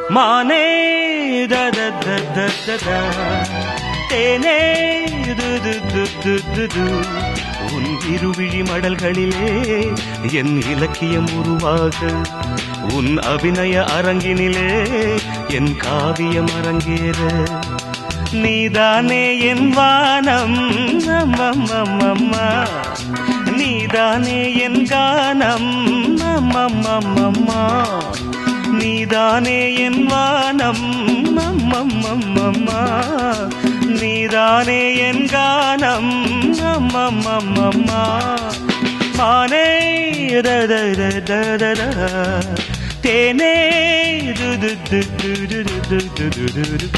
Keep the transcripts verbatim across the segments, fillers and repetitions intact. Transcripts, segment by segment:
மானே தத தத தத தேனே துது துது துது உன் இருவிழி மடல்களிலே என் இலக்கியம் உருவாக உன் அபிநய அரங்கினிலே என் காவியம் அரங்கேற நீதானே என் வானம் அம்மம்மா நீதானே என் கானம் அம்மம்மா நீதானே என் வானம் அம்மம்மா நீதானே என் கானம் அம்மம்மா மானே தத தத தேனே துது துது துது துது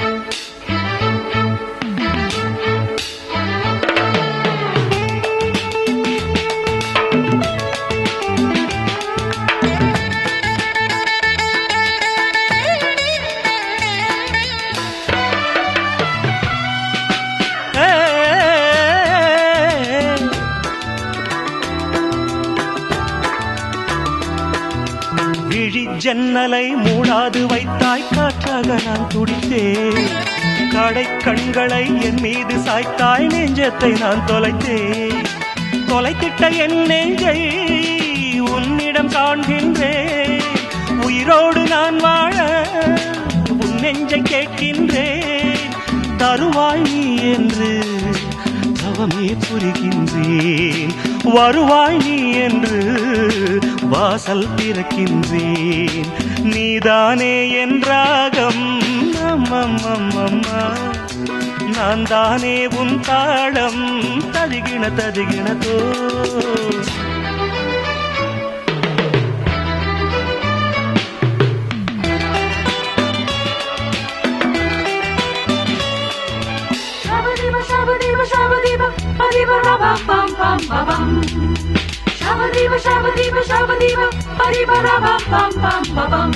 ஜன்னலை மூடாது வைத்தாய் காற்றாக நான் துடித்தேன் கடை கண்களை என் மீது சாய்த்தாய் நெஞ்சத்தை நான் தொலைத்தேன் தொலைத்திட்ட என் நெஞ்சை உன்னிடம் காண்கின்றேன் உயிரோடு நான் வாழ உன் நெஞ்சை கேட்கின்றேன் தருவாய் நீ என்று தவமே புரிகின்றேன் வருவாய் நீ என்று வாசல் திறக்கின்றேன் நீதானே என் ராகம் அம்மம்மா நான் தானே உன் தாளம் ததிகின ததிகினதோ Shabadiba, Hariba, Rabam, Bam, Bam, Babam. Shabadiba, Shabadiba, Shabadiba, Hariba, Rabam, Bam, Bam, Babam.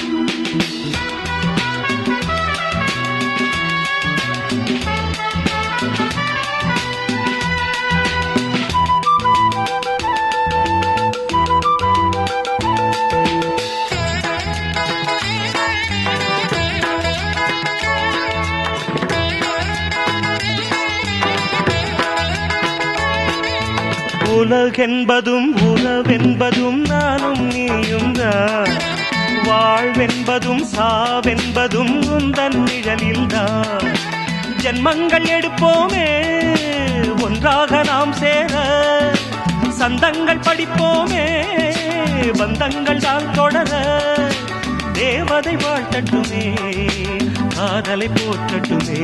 உலகென்பதும் உறவென்பதும் நானும் நீயும் தான் வாழ்வென்பதும் சாவென்பதும் உந்தன் நிழலில்தான் ஜென்மங்கள் எடுப்போமே ஒன்றாக நாம் சேர சந்தங்கள் படிப்போமே பந்தங்கள் தான் தொடர தேவதை வாழ்த்தட்டுமே காதலை போற்றட்டுமே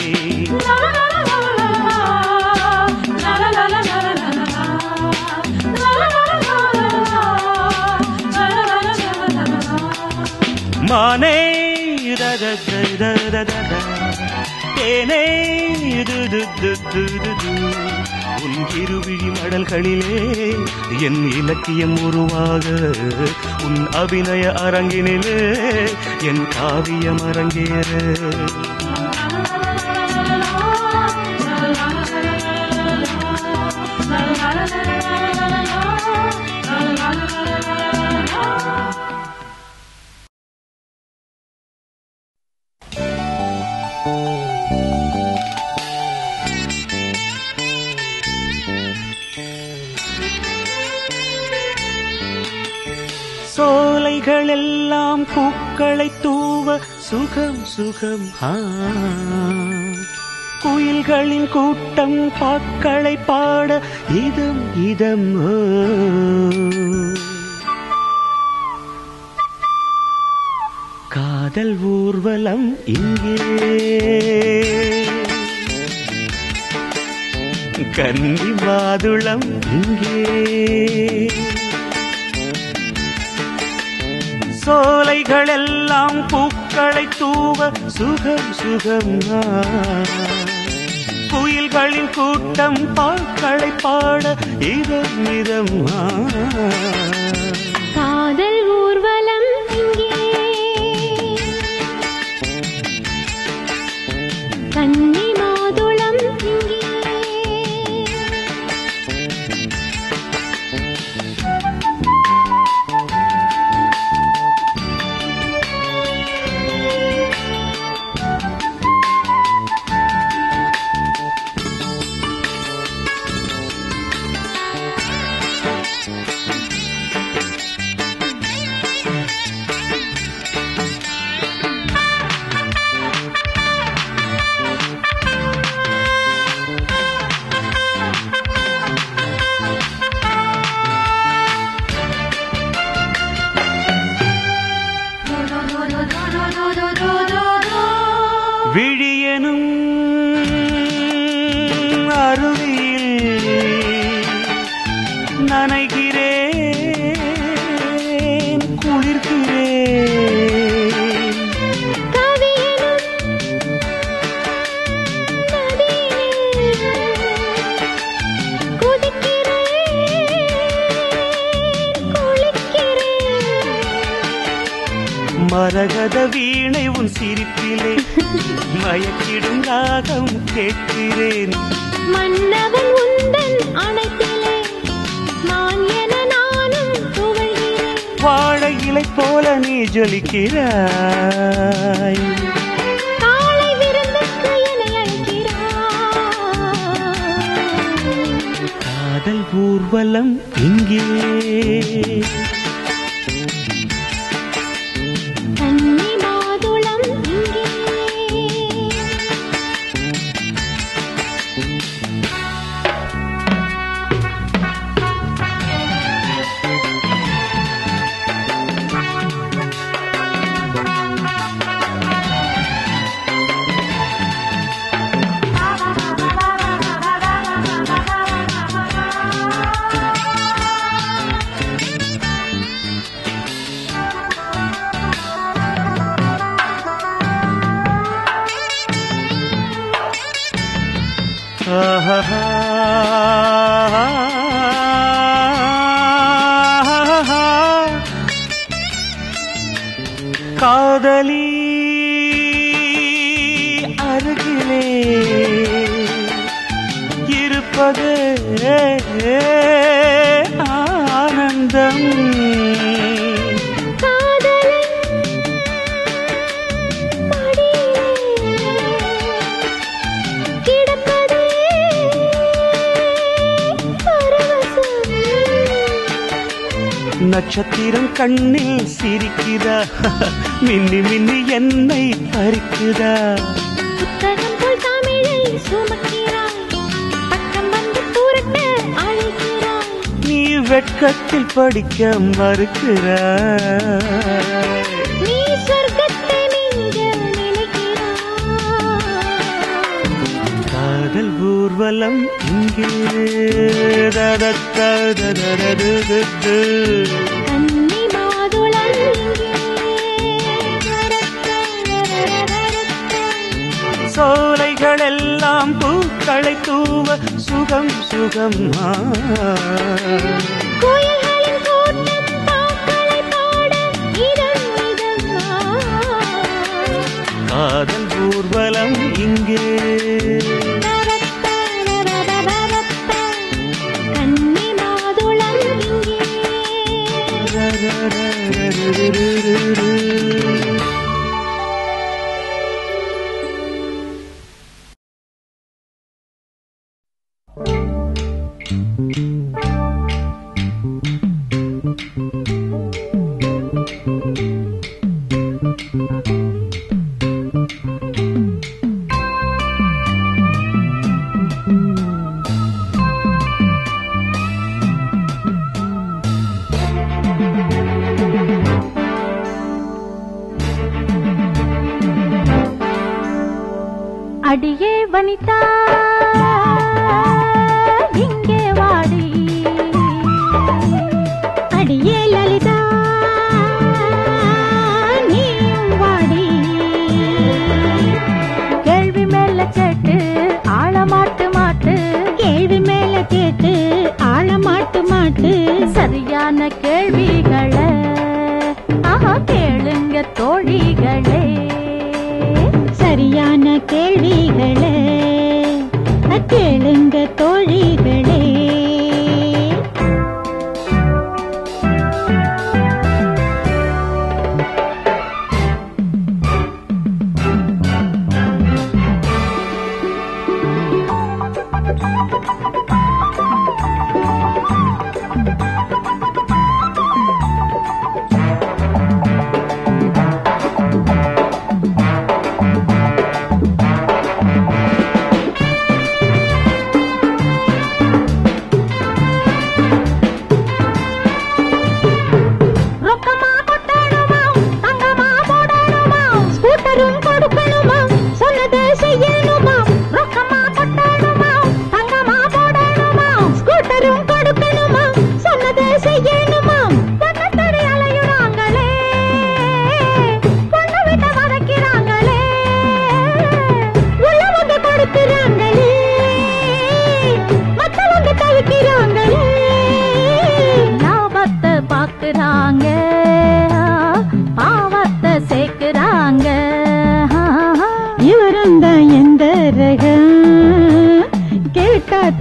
மானே தத தத தத தேனே துது துது துது உன் இருவிழி மடல்களிலே என் இலக்கியம் உருவாக உன் அபிநய அரங்கினிலே என் காவியம் அரங்கேற சோலைகளெல்லாம் பூக்களை தூவ சுகம் சுகம் குயில்களின் கூட்டம் பாக்களை பாட இதம் இதம் காதல் ஊர்வலம் இங்கே கன்னி மாதுளம் இங்கே சோலைகளெல்லாம் பூக்களை தூவ சுகம் சுகம் குயில்களின் கூட்டம் பாக்களை பாட இதம் இதம் காதல் ஊர்வலம் இங்கே கன்னி மாதுளம் இங்கே மரகத வீணை உன் சிரிப்பிலே மயக்கிடும் ராகம் கேட்கிறேன். மன்னவன் உந்தன் அணைப்பிலே நான் என நானும் துவழ்கிறேன். வாழை இலை போல நீ ஜொலிக்கிறாய். காலை விருந்துக்கு என்னை அழைக்கிறாய். காதல் ஊர்வலம் இங்கே கன்னி மாதுளம் இங்கே. காதலி அருகிலே இருப்பதே ஆனந்தம். நட்சத்திரம் கண்ணில் சிரிக்குதா, மின்னி மின்னி என்னை பறிக்குதா. புத்தகம் போல் தமிழை சுமக்கிறாய், பக்கம் வந்து புரட்ட அழைக்கிறாய். நீ வெட்கத்தில் படிக்க மறுக்கிறாய். நீ சொர்க்கத்தை நீங்க நினைக்கிறாய். காதல் ஊர்வலம் இங்கே ததத்தததததது. கன்னி மாதுளம் இங்கே. சோலைகள் எல்லாம் பூக்களை தூவ சுகம் சுகம். கோயில்களின் கூட்டம் பாக்களை பாட இதம் இதம். காதல் ஊர்வலம் இங்கே கன்னி மாதுளம் இங்கே. அடியே வனிதா இங்கே வாடி, அடியே லலிதா நீயும் வாடி. கேள்வி மேல கேட்டு ஆழமாட்டு மாட்டு, கேள்வி மேல கேட்டு ஆழமாட்டு மாட்டு. சரியான கேள்விகளை ஆஹா கேளுங்க தோழிகளே, சரியான கேள்விகளே கேளுங்க தோழிகளே.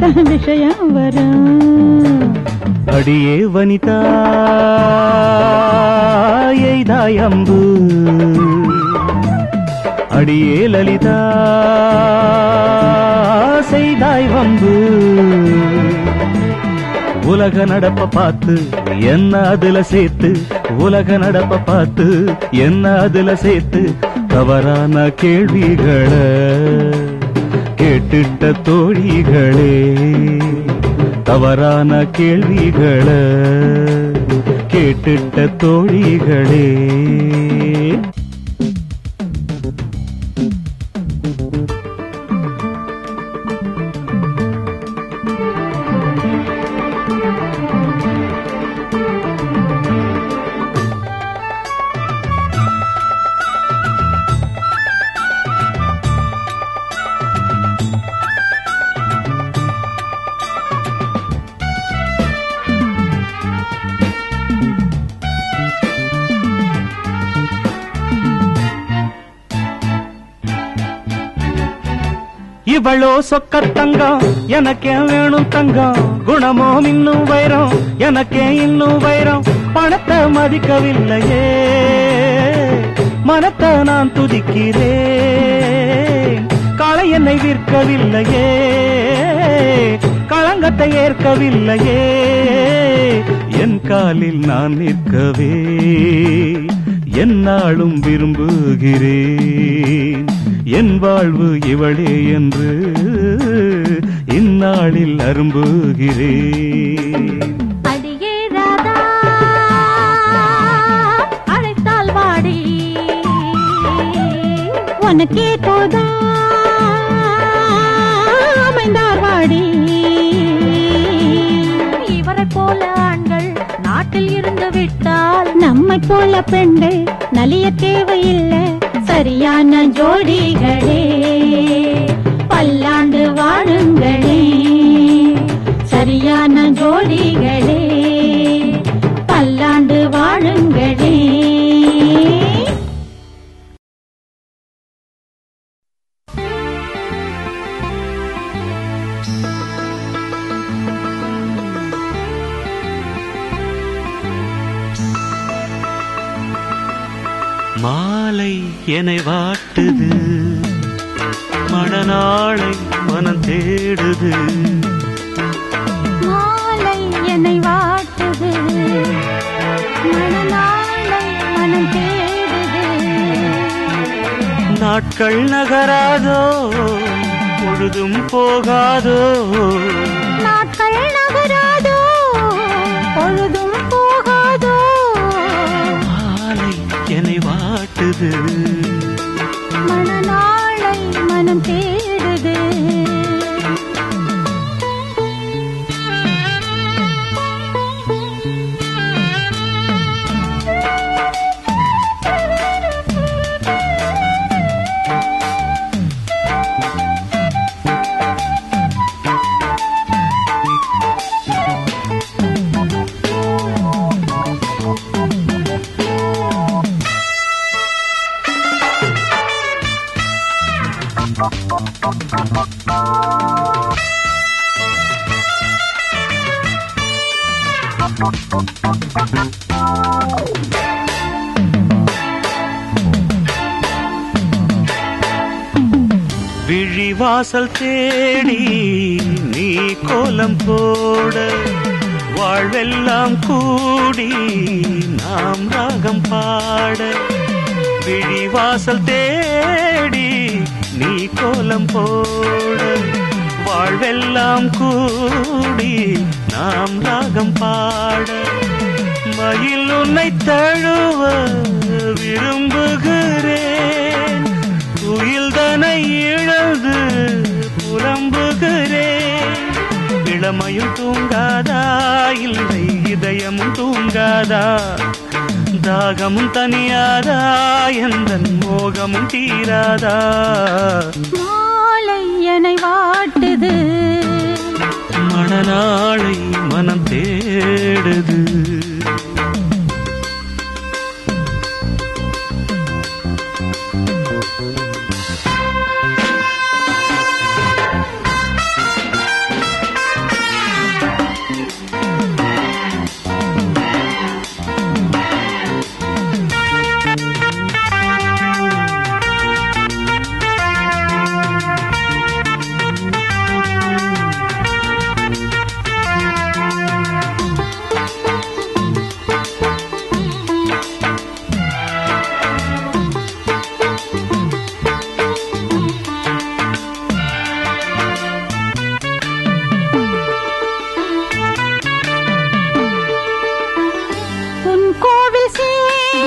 சொன்னாத்தான் விஷயம் வரும். அடியே வனிதா எய்தாய் அம்பு, அடியே லலிதா செய்தாய் வம்பு. உலக நடப்ப பார்த்து என்ன அதுல சேர்த்து, உலக நடப்ப பார்த்து என்ன அதுல சேர்த்து, தவறான கேள்விகளை கேட்டுட்ட தோழிகளே, தவறான கேள்விகளை கேட்டுட்ட தோழிகளே. இவளோ சொக்க தங்கம் எனக்கே வேணும் தங்கம், குணமோ இன்னும் வைரம் எனக்கே இன்னும் வைரம். பணத்தை மதிக்கவில்லையே மனத்தை நான் துதிக்கிறேன், களை என்னை விற்கவில்லையே களங்கத்தை ஏற்கவில்லையே. என் காலில் நான் நிற்கவே என்னாலும் விரும்புகிறேன், என் வாழ்வு இவளே என்று இந்நாளில் அரும்புகிறேன். அடியே ராதா அழைத்தால் வாடி, உனக்கே போதா அமைந்தார் வாடி. இவரை போல ஆண்கள் நாட்டில் இருந்து விட்டால் நம்மை போல பெண்கள் நலிய தேவையில்லை. சரியான ஜோடிகளே பல்லாண்டு வாழுங்களே, சரியான ஜோடிகளே பல்லாண்டு வாழுங்களே. மாலை என்னை வாட்டுது, மணநாளை மனம் தேடுது. மாலை என்னை வாட்டுது, மணநாளை மனம் தேடுது. நாட்கள் நகராதோ பொழுதும் போகாதோ, நாட்கள் நகராதோ பொழுதும் போகாதோ. மாலை என்னை வாட்டுது, மணநாளை மனம் தேடுது. விழிவாசல் தேடி நீ கோலம் போட, வாழ்வெல்லாம் கூடி நாம் ராகம் பாட. விழிவாசல் தேடி நீ கோலம் போட, வாழ்வெல்லாம் கூடி நாம் ராகம் பாட. மயில் உன்னை தழுவ விரும்புகிறேன், துயில்தனை இழந்து புலம்புகிறேன். இளமையும் தூங்காதா இல்லை இதயமும் தூங்காதா, தாகமும் தனியாதா எந்தன் மோகமும் தீராதா. மாலை என்னை வாட்டுது, மணநாளை மனம் தேடுது.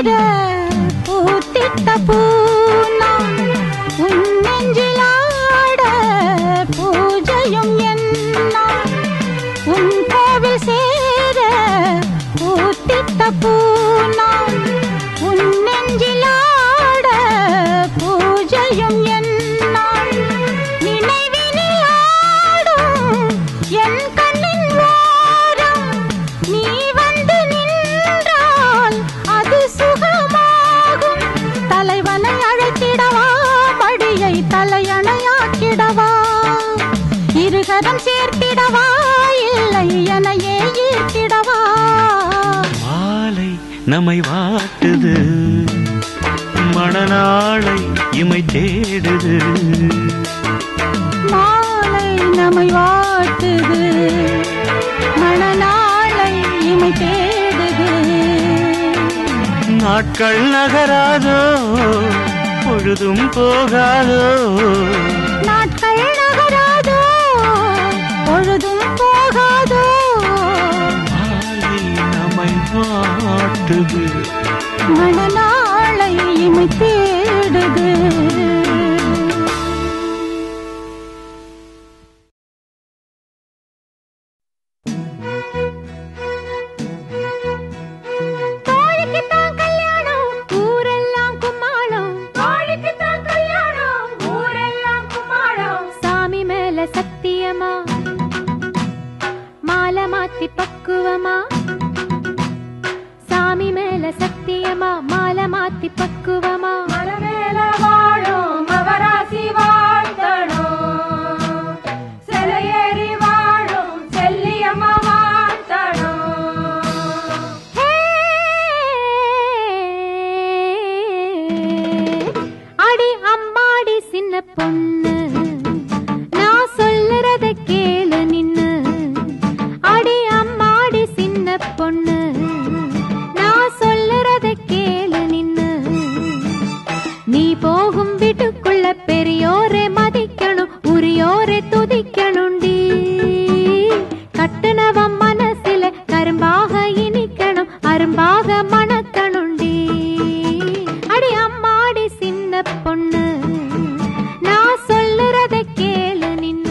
சேர பூத்திட்ட பூனா உன் நெஞ்சிலாட பூஜையும் என்ன உன் கோவில் சேர பூத்திட்ட பூனா உன் நெஞ்சிலாட பூஜையும் என்ன நினைவினில் ஆடும் என் கண்ணின் ஓரம் நீ வந்து நின்றால் அது சுகமாகும் தலைவனை அழைத்திடவா படியை தலையணையாக்கிடவா இருகரம் சேர்த்திடவா இல்லை எனையே ஈர்த்திடவா மாலை நம்மை வாட்டுது மணநாளை இமை தேடுது மாலை நம்மை வாட்டுது மணநாளை இமை தேடுது நாட்கள் நகராதோ பொழுதும் போகாதோ நாட்கள் நகராதோ பொழுதும் போகாதோ மாலை நம்மை வாட்டுது மணநாளை இமை தேடுது தோழிக்குத்தான் கல்யாணம் ஊரெல்லாம் கும்மாளம் தோழிக்குத்தான் கல்யாணம் ஊரெல்லாம் கும்மாளம் சாமி மேல சத்தியமா மாலை மாத்தி பக்குவமா சாமி மேல சத்தியமா மாலை மாத்தி பக்குவமா மலை மேல வாழும் மகராசி வாழ்த்தணும் சிலையேறி வாழும் செல்லியம்மா வாழ்த்தணும் ஹே! அடி அம்மாடி சின்ன பொண்ணு நான் சொல்லுறத கேளு நின்னு அடி அம்மாடி சின்ன பொண்ணு நான் சொல்லுறத கேளு நின்னு நீ போகும் வீட்டுக்குள்ள பெரியோரே மதிக்கணும் உரியோரே துதிக்கணும்டி கட்டுனவம் மனசில கரும்பாக இனிக்கணும் அரும்பாக மணக்கணும்டி அடி அம்மாடி சின்ன பொண்ணு நான் சொல்லுறத கேளு நின்னு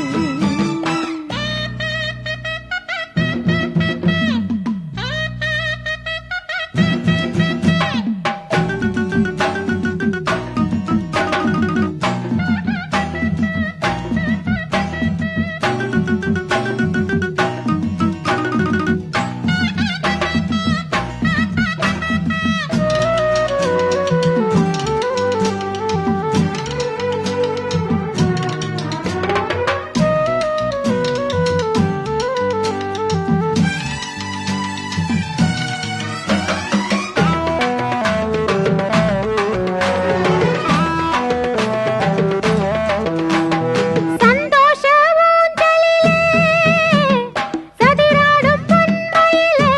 சந்தோஷ ஊஞ்சலிலே சதிராடும் பொன்மயிலே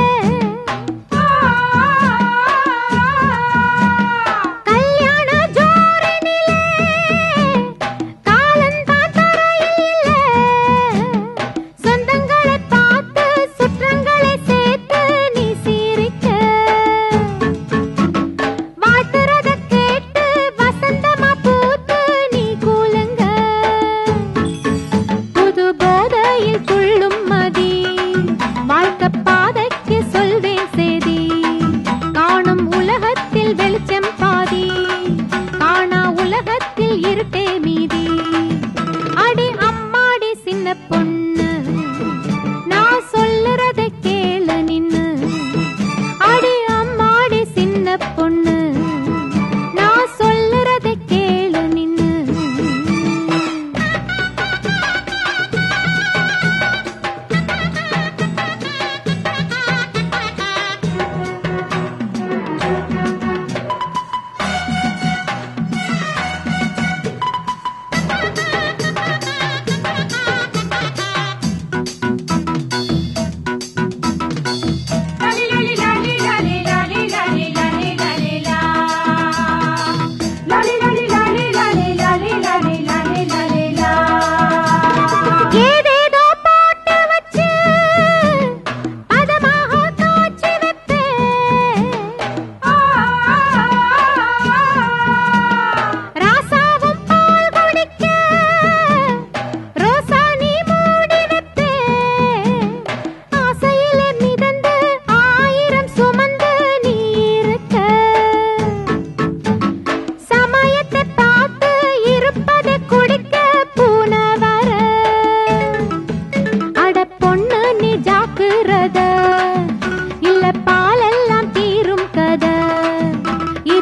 கல்யாண ஜோரனிலே காலந்தான் தரையிலே சொந்தங்களை பார்த்து சுற்றங்களை சேர்த்து நீ சீரிக்க வாழ்த்துறத கேட்டு வசந்தமா பூத்து நீ கூலுங்க புது போதையில் துள்ளும் மதி வாழ்க்கை பாதைக்கு சொல்வேன் சேதி காணும் உலகத்தில் வெளிச்சம் பாதி காணா உலகத்தில் இருட்டே மீதி அடி அம்மாடி சின்ன பொண்ணு நான் சொல்லுறத கேளு நின்னு அடி அம்மாடி சின்ன பொண்ணு நான் சொல்லுறத கேளு நின்னு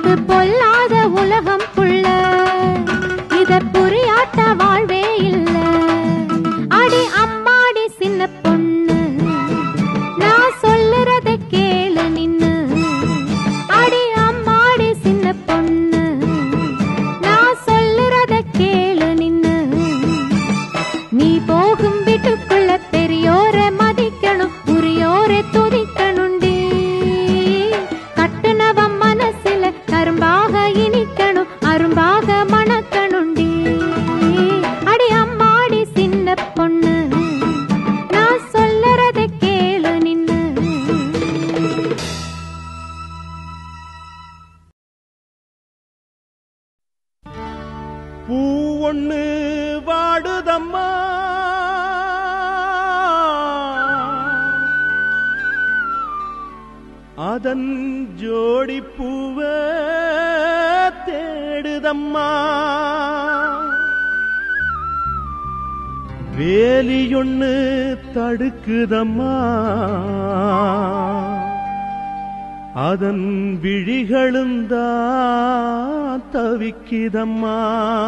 எனக்கு பொல்லாத உலகம் புள்ள இத புரியாட்ட வாழ்வே இல்ல அடி அம்மாடி சின்ன பொண்ணு நான் சொல்லுறத கேளு நின்னு அடி அம்மாடி சின்ன பொண்ணு நான் சொல்லுறத கேளு நின்னு நீ போகும் வீட்டுக்குள்ள பெரியோரை மதிக்கணும் உரியோரை துதிக்கணுண்டி கட்டுனவம் மனசுல கரும்பாக இனிக்கணும் அரும்பாக மணக்கணுண்டி அடி அம்மாடி சின்ன பொண்ணு நான் சொல்லறத கேளு நின்னு பூ ஒண்ணு வாடுதம்மா அதன் ஜோடி பூவ தேடுதம்மா வேலியொன்னு தடுக்குதம்மா அதன் விழிகளும் தான் தவிக்குதம்மா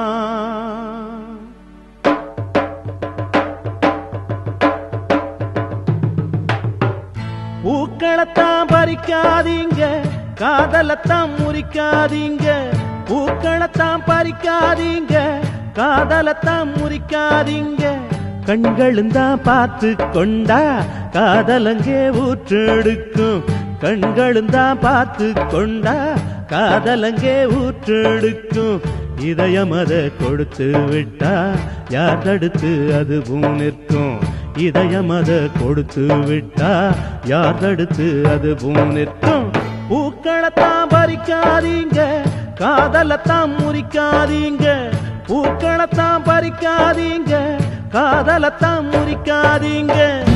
பூக்களத்தான் பறிக்காதீங்க காதலத்தான் முறிக்காதீங்க பூக்களத்தான் பறிக்காதீங்க காதலத்தான் முறிக்காதீங்க கண்களும் தான் பார்த்து கொண்டா காதலங்கே ஊற்றெடுக்கும் கண்களும் தான் பார்த்து கொண்டா காதலங்கே ஊற்றெடுக்கும் இதயம் அதை கொடுத்து விட்டா யார் தடுத்து அதுவும் நிற்கும் இதயம் அதை கொடுத்து விட்டா யார் தடுத்து அதுவும் நிற்கும் பூக்களத்தான் பறிக்காதீங்க காதலத்தான் முறிக்காதீங்க பூக்களத்தான் பறிக்காதீங்க காதலத்தான் முறிக்காதீங்க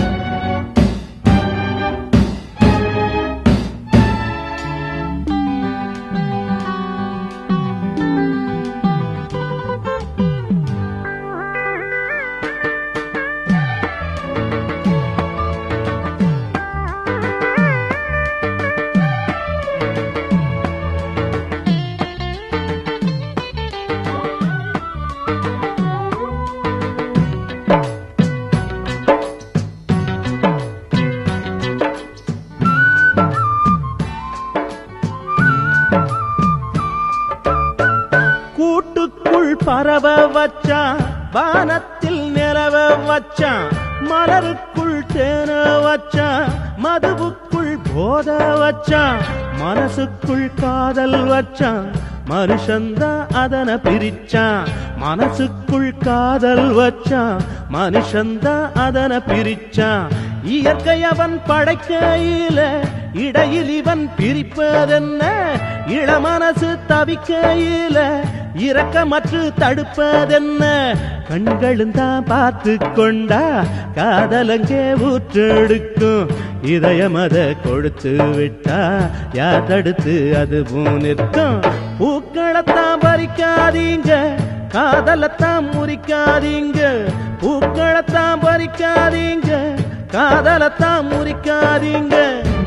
பறவ வச்சான் வானத்தில் நிலவ வச்சான் மலருக்குள் தேன வச்சான் மதுவுக்குள் போத வச்சான் மனசுக்குள் காதல் வச்சான் மனுஷந்தா அதனை பிரிச்சான் மனசுக்குள் காதல் வச்சான் மனுஷந்தா அதனை பிரிச்சான் இயற்கை அவன் படைக்கையில இடையில் இவன் பிரிப்பதென்ன இளமனசு தவிக்கையில இரக்கமற்று தடுப்பதென்ன கண்களும் தான் பார்த்து கொண்டா காதலங்கே ஊற்றெடுக்கும் இதயம் அதை கொடுத்து விட்டா யார் தடுத்து அதுவும் நிற்கும் பூக்களத்தான் பறிக்காதீங்க காதலத்தான் முறிக்காதீங்க பூக்களத்தான் பறிக்காதீங்க காதலத்தான் முறிக்காதீங்க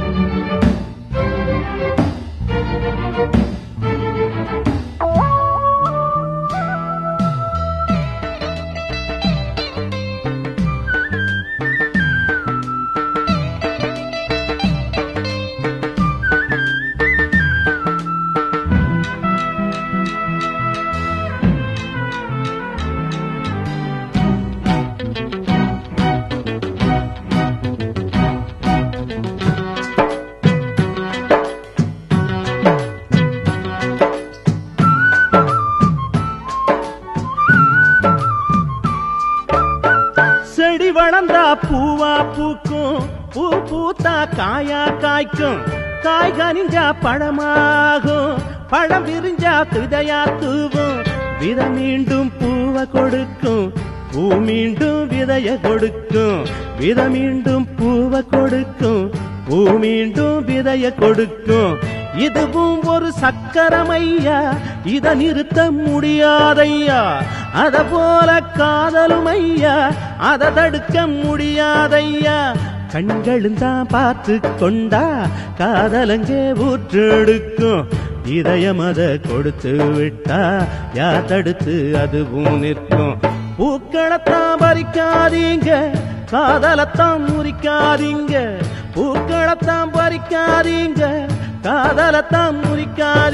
செடி வளர்ந்தா பூவா பூக்கும் பூ பூத்தா காயா காய்க்கும் காய் கனிஞ்சா பழமாகும் பழம் விரிஞ்சா விதையா தூவும் வித மீண்டும் பூவை கொடுக்கும் பூ மீண்டும் விதைய கொடுக்கும் வித மீண்டும் பூவை கொடுக்கும் பூ மீண்டும் விதைய கொடுக்கும் இதுவும் ஒரு சக்கரமையா இத நிறுத்த முடியாதையா அத போல காதலும் ஐயா அத தடுக்க முடியாதையா கண்களும் தான் பார்த்து கொண்டா காதலங்கே ஊற்றெடுக்கும் இதயம் அத கொடுத்து விட்டா யா தடுத்து அதுவும் நிற்கும். பூக்களத்தான் பறிக்காதீங்க, காதலத்தான் முறிக்காதீங்க. பூக்களத்தான் பறிக்காதீங்க, காதலத்தான் முறிக்காதீங்க.